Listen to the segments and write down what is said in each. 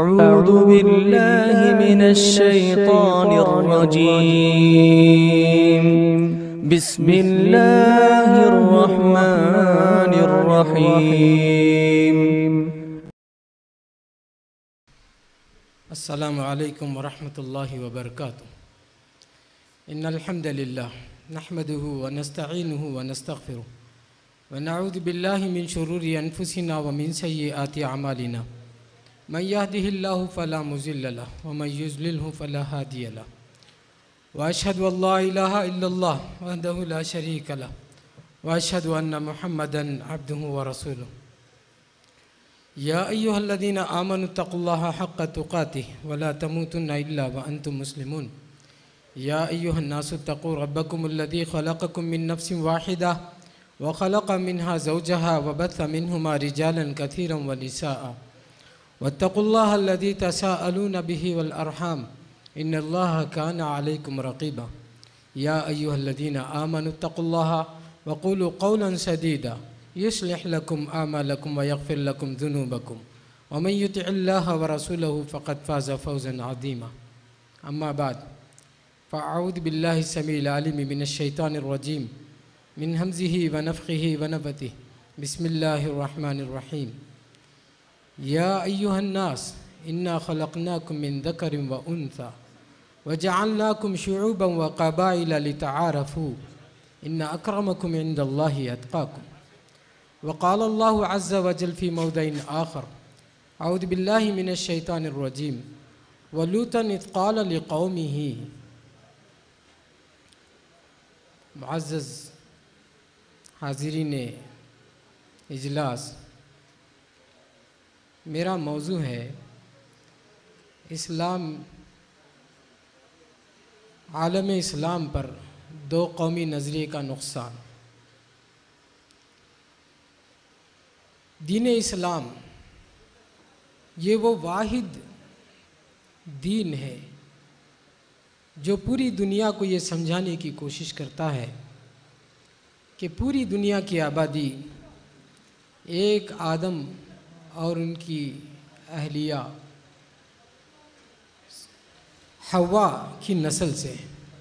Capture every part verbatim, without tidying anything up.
أعوذ بالله من الشيطان الرجيم. بسم الله الرحمن الرحيم. السلام علیکم ورحمۃ اللہ وبرکاتہ. ان الحمد للہ نحمده ونستعینه ونستغفره ونعوذ باللہ من شرور انفسنا ومن سیئات اعمالنا. من يهده الله فلا مضل له ومن يضلل فلا هادي له. واشهد ان لا اله الا الله وحده لا شريك له واشهد ان محمدا عبده ورسوله. یا ایہا الذین آمنوا اتقوا اللہ حق تقاته ولا تموتن الا وانتم مسلمون. یا ایہا الناس اتقوا ربکم الذی خلقکم من نفس واحدہ وخلق منها زوجها وبث منهما رجالا كثيرا ونساء واتقوا الله الذي تساءلون به والارحام ان الله كان عليكم رقيبا. یا ایہا الذین آمنوا اتقوا اللہ وقولوا قولا سدیدا يصلح لكم آمالكم ويغفر لكم ذنوبكم ومن يطع الله ورسوله فقد فاز فوزا عظيما. أما بعد فأعوذ بالله السميع العليم من الشيطان الرجيم من همزه ونفخه ونفثه. بسم الله الرحمن الرحيم. يا أيها الناس إنا خلقناكم من ذكر وأنثى وجعلناكم شعوبا وقبائل لتعارفوا إن أكرمكم عند الله أتقاكم. وقال الله عز وجل في موضع آخر أعوذ بالله من الشيطان الرجيم ولوطا إذ قال لقومه. معزز حاضرین اجلاس، میرا موضوع ہے اسلام عالم اسلام پر دو قومی نظریے کا نقصان. دین اسلام یہ وہ واحد دین ہے جو پوری دنیا کو یہ سمجھانے کی کوشش کرتا ہے کہ پوری دنیا کی آبادی ایک آدم اور ان کی اہلیہ حوا کی نسل سے،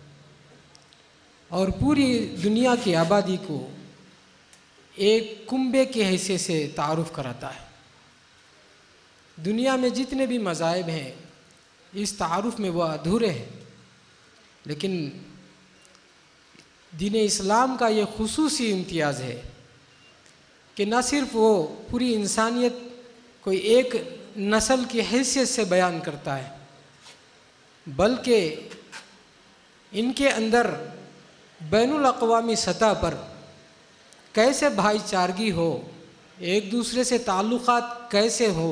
اور پوری دنیا کی آبادی کو ایک کنبے کی حیثیت سے تعارف کراتا ہے. دنیا میں جتنے بھی مذاہب ہیں اس تعارف میں وہ ادھورے ہیں، لیکن دین اسلام کا یہ خصوصی امتیاز ہے کہ نہ صرف وہ پوری انسانیت کو ایک نسل کی حیثیت سے بیان کرتا ہے، بلکہ ان کے اندر بین الاقوامی سطح پر کیسے بھائی چارگی ہو، ایک دوسرے سے تعلقات کیسے ہو،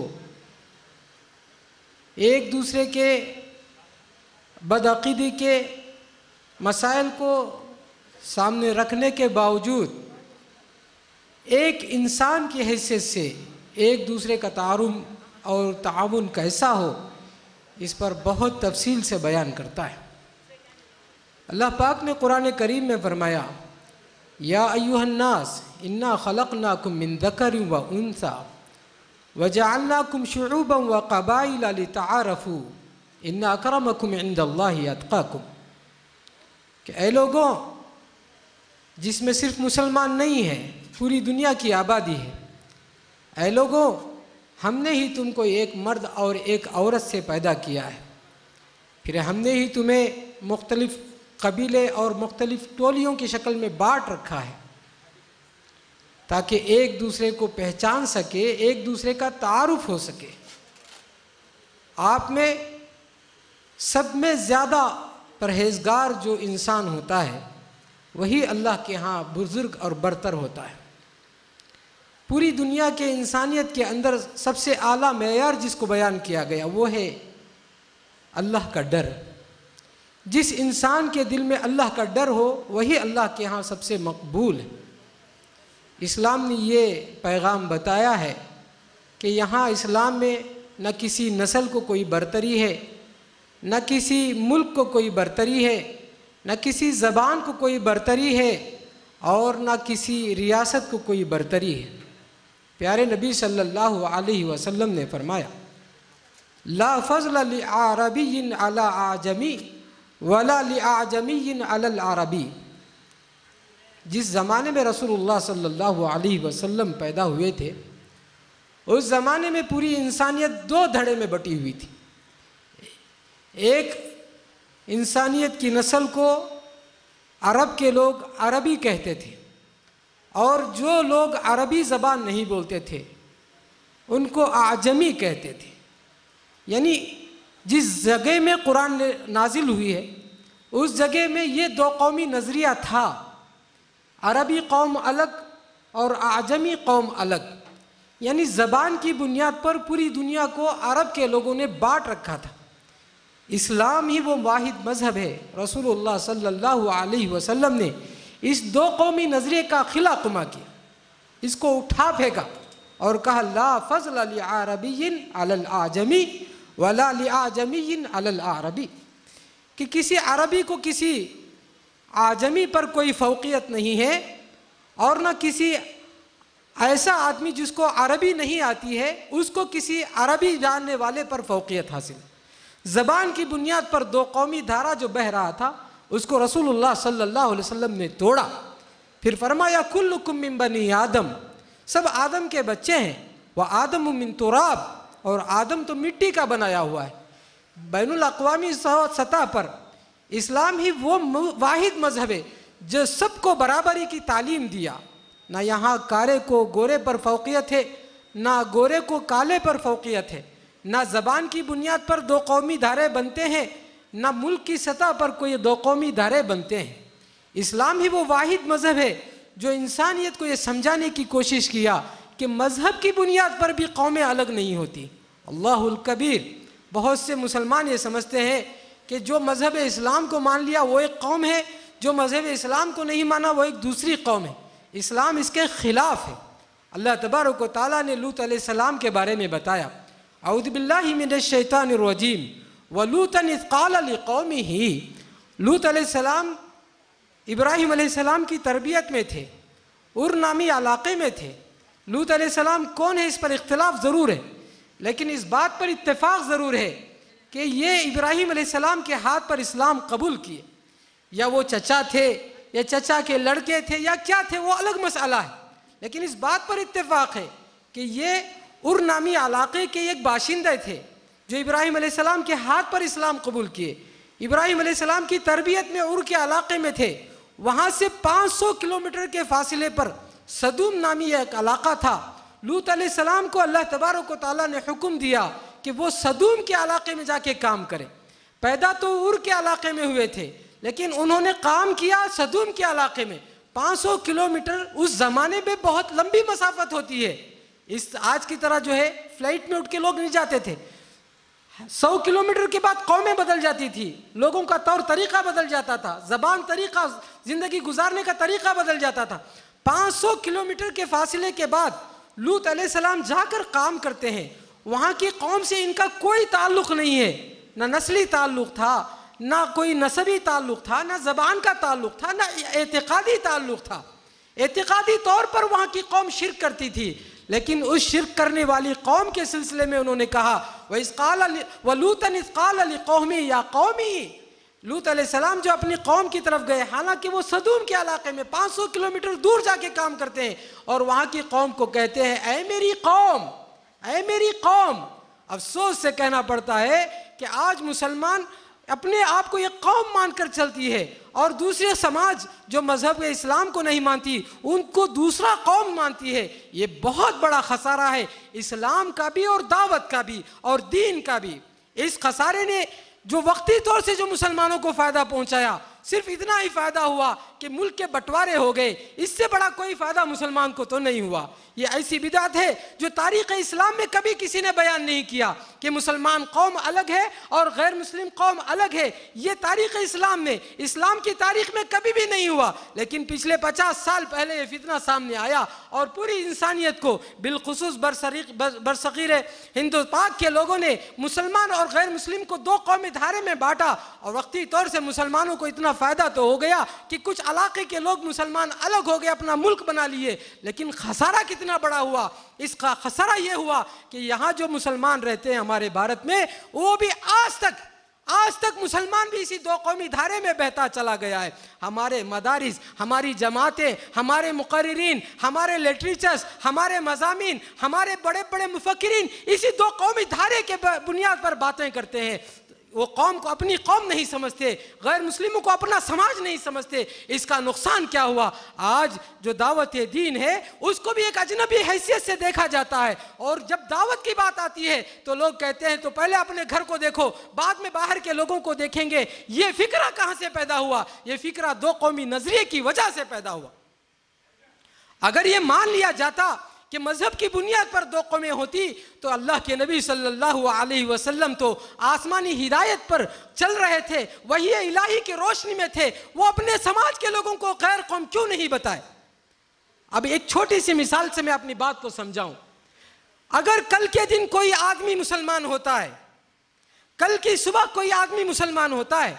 ایک دوسرے کے بدعقیدی کے مسائل کو سامنے رکھنے کے باوجود ایک انسان کی حیثیت سے ایک دوسرے کا تعارف اور تعاون کیسا ہو، اس پر بہت تفصیل سے بیان کرتا ہے. اللہ پاک نے قرآن کریم میں فرمایا یا ایھا الناس انا خلقناکم من ذکر و انثی وجعلناکم شعوبا وقبائل لتعارفوا ان اکرمکم عند اللہ اتقاکم. کہ اے لوگوں جس میں صرف مسلمان نہیں ہیں، پوری دنیا کی آبادی ہے، اے لوگوں ہم نے ہی تم کو ایک مرد اور ایک عورت سے پیدا کیا ہے، پھر ہم نے ہی تمہیں مختلف قبیلے اور مختلف ٹولیوں کی شکل میں بانٹ رکھا ہے تاکہ ایک دوسرے کو پہچان سکے، ایک دوسرے کا تعارف ہو سکے. آپ میں سب میں زیادہ پرہیزگار جو انسان ہوتا ہے وہی اللہ کے ہاں بزرگ اور برتر ہوتا ہے. پوری دنیا کے انسانیت کے اندر سب سے اعلیٰ معیار جس کو بیان کیا گیا وہ ہے اللہ کا ڈر. جس انسان کے دل میں اللہ کا ڈر ہو وہی اللہ کے ہاں سب سے مقبول ہے. اسلام نے یہ پیغام بتایا ہے کہ یہاں اسلام میں نہ کسی نسل کو کوئی برتری ہے، نہ کسی ملک کو کوئی برتری ہے، نہ کسی زبان کو کوئی برتری ہے، اور نہ کسی ریاست کو کوئی برتری ہے. پیارے نبی صلی اللہ علیہ وسلم نے فرمایا لا فضل لعربی علی اعجمی ولا لأعجمی علی العربی. جس زمانے میں رسول اللہ صلی اللہ علیہ وسلم پیدا ہوئے تھے اس زمانے میں پوری انسانیت دو دھڑے میں بٹی ہوئی تھی. ایک انسانیت کی نسل کو عرب کے لوگ عربی کہتے تھے اور جو لوگ عربی زبان نہیں بولتے تھے ان کو اعجمی کہتے تھے. یعنی جس جگہ میں قرآن نازل ہوئی ہے اس جگہ میں یہ دو قومی نظریہ تھا، عربی قوم الگ اور اعجمی قوم الگ. یعنی زبان کی بنیاد پر پوری دنیا کو عرب کے لوگوں نے بانٹ رکھا تھا. اسلام ہی وہ واحد مذہب ہے. رسول اللہ صلی اللہ علیہ وسلم نے اس دو قومی نظریے کا خلا قما کیا، اس کو اٹھا پھینکا اور کہا لا فضل لعربی علی الاعجمی ولا لأعجمی علی العربی، کہ کسی عربی کو کسی اعجمی پر کوئی فوقیت نہیں ہے اور نہ کسی ایسا آدمی جس کو عربی نہیں آتی ہے اس کو کسی عربی جاننے والے پر فوقیت حاصل. زبان کی بنیاد پر دو قومی دھارا جو بہہ رہا تھا اس کو رسول اللہ صلی اللہ علیہ وسلم نے توڑا. پھر فرمایا کلکم من بنی آدم، سب آدم کے بچے ہیں، وآدم من تراب، اور آدم تو مٹی کا بنایا ہوا ہے. بین الاقوامی سطح پر اسلام ہی وہ واحد مذہب ہے جو سب کو برابری کی تعلیم دیا. نہ یہاں کارے کو گورے پر فوقیت ہے، نہ گورے کو کالے پر فوقیت ہے، نہ زبان کی بنیاد پر دو قومی دھارے بنتے ہیں، نہ ملک کی سطح پر کوئی دو قومی دھارے بنتے ہیں. اسلام ہی وہ واحد مذہب ہے جو انسانیت کو یہ سمجھانے کی کوشش کیا کہ مذہب کی بنیاد پر بھی قومیں الگ نہیں ہوتی. اللہ الکبیر. بہت سے مسلمان یہ سمجھتے ہیں کہ جو مذہب اسلام کو مان لیا وہ ایک قوم ہے، جو مذہب اسلام کو نہیں مانا وہ ایک دوسری قوم ہے. اسلام اس کے خلاف ہے. اللہ تبارک و تعالیٰ نے لوط علیہ السلام کے بارے میں بتایا اعوذ باللہ من الشیطان الرجیم وَلُوطًا اِذْ قَالَ لِقَوْمِهِ. لوط علیہ السلام ابراہیم علیہ السلام کی تربیت میں تھے، ار نامی علاقے میں تھے. لوط علیہ السلام کون ہے اس پر اختلاف ضرور ہے، لیکن اس بات پر اتفاق ضرور ہے کہ یہ ابراہیم علیہ السلام کے ہاتھ پر اسلام قبول کیے. یا وہ چچا تھے یا چچا کے لڑکے تھے یا کیا تھے وہ الگ مسئلہ ہے، لیکن اس بات پر اتفاق ہے کہ یہ ار نامی علاقے کے ایک باشندے تھے جو ابراہیم علیہ السلام کے ہاتھ پر اسلام قبول کیے. ابراہیم علیہ السلام کی تربیت میں ار کے علاقے میں تھے. وہاں سے پانچ سو کلومیٹر کے فاصلے پر صدوم نامی ایک علاقہ تھا. لوط علیہ السلام کو اللہ تبارک و تعالیٰ نے حکم دیا کہ وہ صدوم کے علاقے میں جا کے کام کرے. پیدا تو ار کے علاقے میں ہوئے تھے لیکن انہوں نے کام کیا صدوم کے علاقے میں. پانچ سو کلومیٹر اس زمانے میں بہت لمبی مسافت ہوتی ہے. اس آج کی طرح جو ہے فلائٹ میں اٹھ کے لوگ نہیں جاتے تھے. سو کلومیٹر کے بعد قومیں بدل جاتی تھی، لوگوں کا طور طریقہ بدل جاتا تھا، زبان طریقہ زندگی گزارنے کا طریقہ بدل جاتا تھا. پانچ سو کلومیٹر کے فاصلے کے بعد لوط علیہ السلام جا کر کام کرتے ہیں. وہاں کی قوم سے ان کا کوئی تعلق نہیں ہے، نہ نسلی تعلق تھا، نہ کوئی نسبی تعلق تھا، نہ زبان کا تعلق تھا، نہ اعتقادی تعلق تھا. اعتقادی طور پر وہاں کی قوم شرک کرتی تھی، لیکن اس شرک کرنے والی قوم کے سلسلے میں انہوں نے کہا وَلُوطًا اِذْ قَالَ لِقَوْمِهِ يَا قَوْمِهِ. لوط علیہ السلام جو اپنی قوم کی طرف گئے، حالانکہ وہ صدوم کے علاقے میں پانچ سو کلومیٹر دور جا کے کام کرتے ہیں، اور وہاں کی قوم کو کہتے ہیں اے میری قوم، اے میری قوم. افسوس سے کہنا پڑتا ہے کہ آج مسلمان اپنے آپ کو ایک قوم مان کر چلتی ہے اور دوسرے سماج جو مذہب اسلام کو نہیں مانتی ان کو دوسرا قوم مانتی ہے. یہ بہت بڑا خسارہ ہے اسلام کا بھی اور دعوت کا بھی اور دین کا بھی. اس خسارے نے جو وقتی طور سے جو مسلمانوں کو فائدہ پہنچایا صرف اتنا ہی فائدہ ہوا کہ ملک کے بٹوارے ہو گئے. اس سے بڑا کوئی فائدہ مسلمان کو تو نہیں ہوا. یہ ایسی بدعت ہے جو تاریخ اسلام میں کبھی کسی نے بیان نہیں کیا کہ مسلمان قوم الگ ہے اور غیر مسلم قوم الگ ہے. یہ تاریخ اسلام میں اسلام کی تاریخ میں کبھی بھی نہیں ہوا، لیکن پچھلے پچاس سال پہلے یہ فتنہ سامنے آیا اور پوری انسانیت کو بالخصوص برصغیر ہند و پاک کے لوگوں نے مسلمان اور غیر مسلم کو دو قومی دھارے میں بانٹا. اور وقتی طور سے مسلمانوں کو اتنا فائدہ تو ہو گیا کہ کچھ علاقے کے لوگ مسلمان الگ ہو گئے، اپنا ملک بنا لیے، لیکن خسارہ کتنا اتنا بڑا ہوا، اس کا خسارہ یہ ہوا کہ یہاں جو مسلمان رہتے ہیں ہمارے بھارت میں، وہ بھی آج تک آج تک مسلمان بھی اسی دو قومی دھارے میں بہتا چلا گیا ہے۔ ہمارے مدارس، ہماری جماعتیں، ہمارے مقررین، ہمارے لٹریچرز، ہمارے مضامین، ہمارے بڑے بڑے مفکرین اسی دو قومی دھارے کے بنیاد پر باتیں کرتے ہیں۔ وہ قوم کو اپنی قوم نہیں سمجھتے، غیر مسلموں کو اپنا سماج نہیں سمجھتے۔ اس کا نقصان کیا ہوا؟ آج جو دعوت دین ہے اس کو بھی ایک اجنبی حیثیت سے دیکھا جاتا ہے، اور جب دعوت کی بات آتی ہے تو لوگ کہتے ہیں تو پہلے اپنے گھر کو دیکھو، بعد میں باہر کے لوگوں کو دیکھیں گے۔ یہ فکرہ کہاں سے پیدا ہوا؟ یہ فکرہ دو قومی نظریے کی وجہ سے پیدا ہوا۔ اگر یہ مان لیا جاتا کہ مذہب کی بنیاد پر دو قومیں ہوتی تو اللہ کے نبی صلی اللہ علیہ وسلم تو آسمانی ہدایت پر چل رہے تھے، وحی الہی کی روشنی میں تھے، وہ اپنے سماج کے لوگوں کو غیر قوم کیوں نہیں بتائے؟ اب ایک چھوٹی سی مثال سے میں اپنی بات کو سمجھاؤں۔ اگر کل کے دن کوئی آدمی مسلمان ہوتا ہے، کل کی صبح کوئی آدمی مسلمان ہوتا ہے،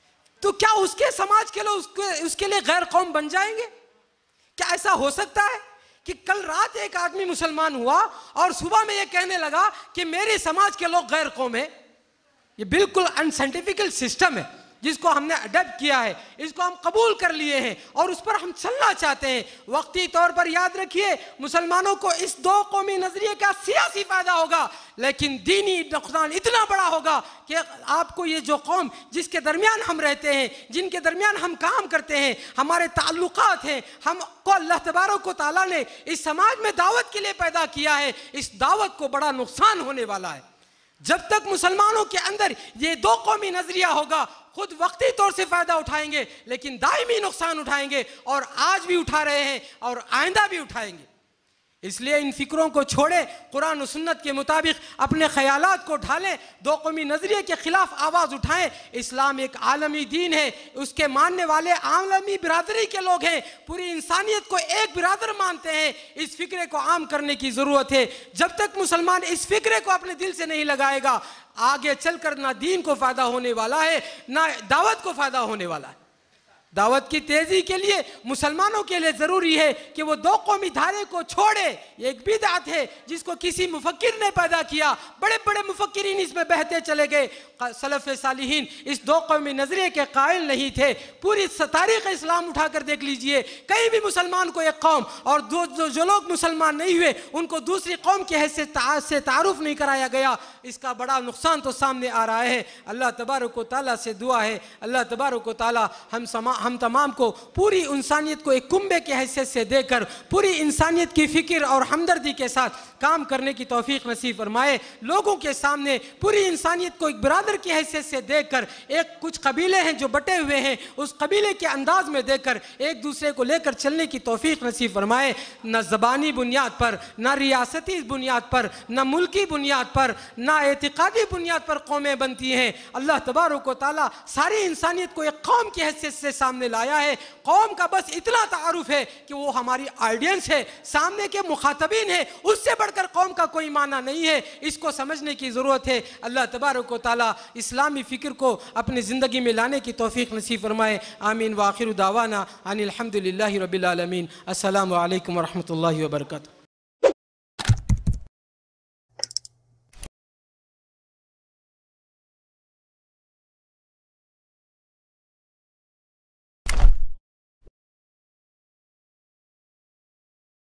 تو کیا اس کے سماج کے لوگ اس کے لیے غیر قوم بن جائیں گے؟ کیا ایسا ہو سکتا ہے کہ کل رات ایک آدمی مسلمان ہوا اور صبح میں یہ کہنے لگا کہ میرے سماج کے لوگ غیر قوم ہیں؟ یہ بالکل ان سائنٹیفیکل سسٹم ہے جس کو ہم نے اڈاپٹ کیا ہے، اس کو ہم قبول کر لیے ہیں اور اس پر ہم چلنا چاہتے ہیں۔ وقتی طور پر یاد رکھیے مسلمانوں کو اس دو قومی نظریے کا سیاسی فائدہ ہوگا، لیکن دینی نقصان اتنا بڑا ہوگا کہ آپ کو یہ جو قوم جس کے درمیان ہم رہتے ہیں، جن کے درمیان ہم کام کرتے ہیں، ہمارے تعلقات ہیں، ہم کو اللہ تبارک و تعالیٰ نے اس سماج میں دعوت کے لیے پیدا کیا ہے، اس دعوت کو بڑا نقصان ہونے والا ہے۔ جب تک مسلمانوں کے اندر یہ دو قومی نظریہ ہوگا، خود وقتی طور سے فائدہ اٹھائیں گے لیکن دائمی نقصان اٹھائیں گے، اور آج بھی اٹھا رہے ہیں اور آئندہ بھی اٹھائیں گے۔ اس لیے ان فکروں کو چھوڑیں، قرآن و سنت کے مطابق اپنے خیالات کو ڈھالیں، دو قومی نظریے کے خلاف آواز اٹھائیں۔ اسلام ایک عالمی دین ہے، اس کے ماننے والے عالمی برادری کے لوگ ہیں، پوری انسانیت کو ایک برادر مانتے ہیں۔ اس فکرے کو عام کرنے کی ضرورت ہے۔ جب تک مسلمان اس فکرے کو اپنے دل سے نہیں لگائے گا، آگے چل کر نہ دین کو فائدہ ہونے والا ہے نہ دعوت کو فائدہ ہونے والا ہے۔ دعوت کی تیزی کے لیے مسلمانوں کے لیے ضروری ہے کہ وہ دو قومی دھارے کو چھوڑے۔ یہ ایک بدعت ہے جس کو کسی مفکر نے پیدا کیا، بڑے بڑے مفکرین اس میں بہتے چلے گئے۔ سلف صالحین اس دو قومی نظریے کے قائل نہیں تھے۔ پوری تاریخ اسلام اٹھا کر دیکھ لیجئے، کہیں بھی مسلمان کو ایک قوم، اور جو لوگ مسلمان نہیں ہوئے ان کو دوسری قوم کی حیثیت سے تعارف نہیں کرایا گیا۔ اس کا بڑا نقصان تو سامنے آ رہا ہے۔ اللہ تبارک و تعالیٰ سے دعا ہے اللہ تبارک و تعالیٰ ہم سما ہم تمام کو پوری انسانیت کو ایک کنبے کی حیثیت سے دے کر پوری انسانیت کی فکر اور ہمدردی کے ساتھ کام کرنے کی توفیق نصیب فرمائے۔ لوگوں کے سامنے پوری انسانیت کو ایک برادر کی حیثیت سے دیکھ کر، ایک کچھ قبیلے ہیں جو بٹے ہوئے ہیں اس قبیلے کے انداز میں دیکھ کر ایک دوسرے کو لے کر چلنے کی توفیق نصیب فرمائے۔ نہ زبانی بنیاد پر، نہ ریاستی بنیاد پر، نہ ملکی بنیاد پر، نہ اعتقادی بنیاد پر قومیں بنتی ہیں۔ اللہ تبارک و تعالیٰ ساری انسانیت کو ایک قوم کی حیثیت سے سامنے لایا ہے۔ قوم کا بس اتنا تعارف ہے کہ وہ ہماری آڈینس ہے، سامنے کے مخاطبین ہیں، اس سے بڑھ کر قوم کا کوئی معنی نہیں ہے۔ اس کو سمجھنے کی ضرورت ہے۔ اللہ تبارک و تعالیٰ اسلامی فکر کو اپنی زندگی میں لانے کی توفیق نصیب فرمائے۔ آمین۔ وآخر دعوانا ان الحمد للہ رب العالمین۔ السلام علیکم ورحمۃ اللہ وبرکاتہ۔